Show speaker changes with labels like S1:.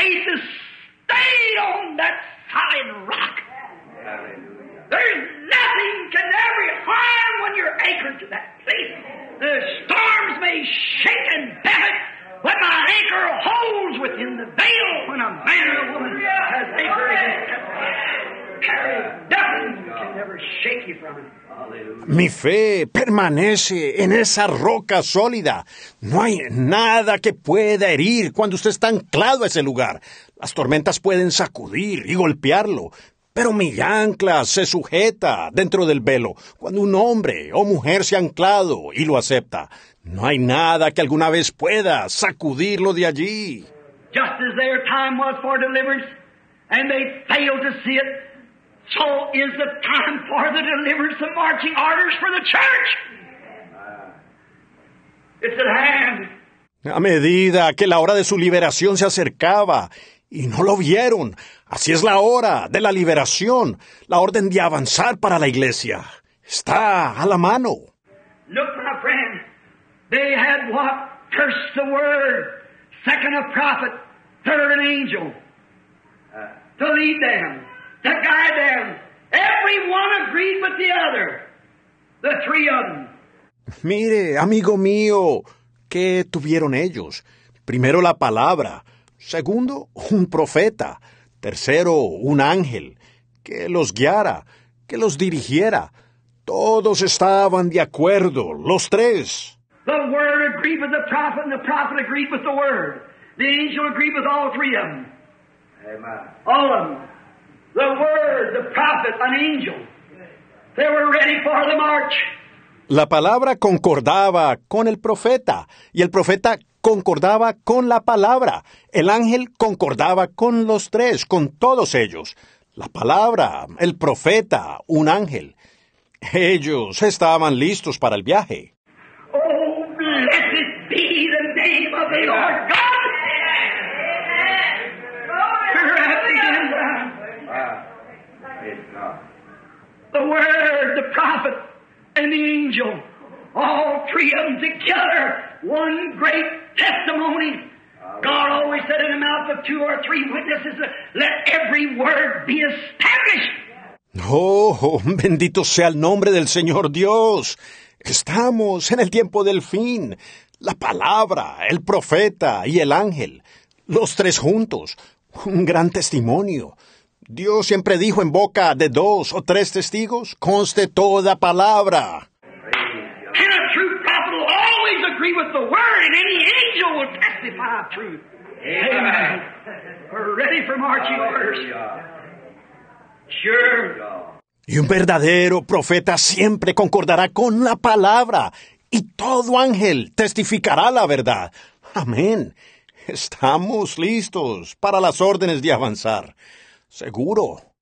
S1: faith is stayed on that solid rock. There's nothing can ever harm when you're anchored to that place. The storms may shake and buffet, but my anchor holds within the veil when a man or a woman has anchored against that. Nothing can ever shake you from it.
S2: Mi fe permanece en esa roca sólida. No hay nada que pueda herir cuando usted está anclado a ese lugar. Las tormentas pueden sacudir y golpearlo, pero mi ancla se sujeta dentro del velo cuando un hombre o mujer se ha anclado y lo acepta. No hay nada que alguna vez pueda sacudirlo de allí.
S1: Just as their time was for deliverance, and they failed to see it, so is the time for the deliverance of marching orders for the church. It's at hand.
S2: A medida que la hora de su liberación se acercaba y no lo vieron, así es la hora de la liberación, la orden de avanzar para la iglesia. Está a la mano.
S1: Look, my friend, they had what? First the word, second a prophet, third an angel, to lead them, to guide them. Every one agreed with the other, the three of them.
S2: Mire, amigo mío, ¿qué tuvieron ellos? Primero la palabra, segundo un profeta, tercero un ángel, que los guiara, que los dirigiera. Todos estaban de acuerdo, los tres.
S1: The word agreed with the prophet, and the prophet agreed with the word. The angel agreed with all three of them. Amen. All of them. The word, the prophet, an angel. They were ready for the march.
S2: La palabra concordaba con el profeta, y el profeta concordaba con la palabra. El ángel concordaba con los tres, con todos ellos. La palabra, el profeta, un ángel. Ellos estaban listos para el viaje.
S1: Oh, blessed be the name of the Lord God. The word, the prophet, and the angel, all three of them together, one great testimony. God always said in the mouth of two or three witnesses, let every word be established.
S2: Oh, bendito sea el nombre del Señor Dios. Estamos en el tiempo del fin. La palabra, el profeta y el ángel, los tres juntos, un gran testimonio. Dios siempre dijo en boca de dos o tres testigos, conste toda palabra.
S1: And a true prophet will always agree with the word, and any angel will testify of truth. Amen. We're ready for marching orders. Sure.
S2: Y un verdadero profeta siempre concordará con la palabra, y todo ángel testificará la verdad. Amén. Estamos listos para las órdenes de avanzar. Seguro.